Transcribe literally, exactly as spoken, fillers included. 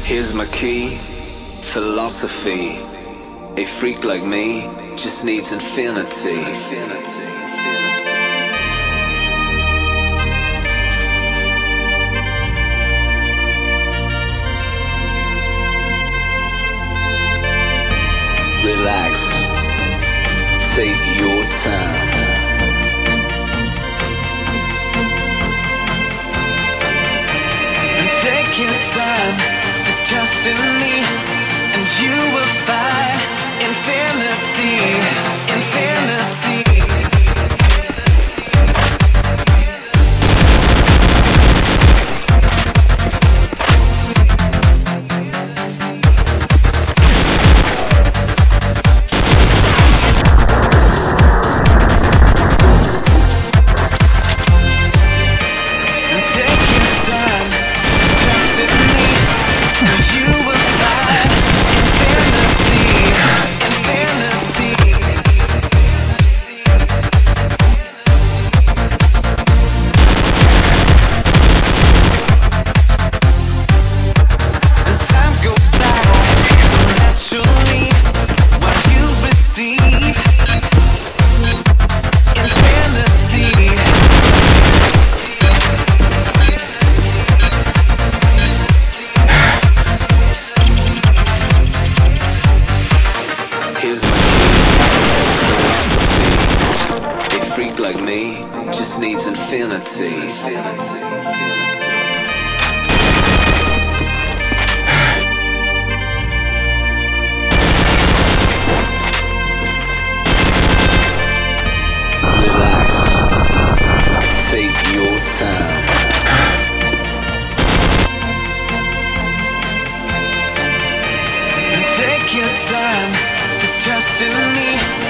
Here's my key, philosophy. A freak like me just needs infinity. Relax, take your time. Take your time to trust in me, and you will find infinity, infinity. Like me just needs infinity. Relax, take your time. Take your time to trust in me.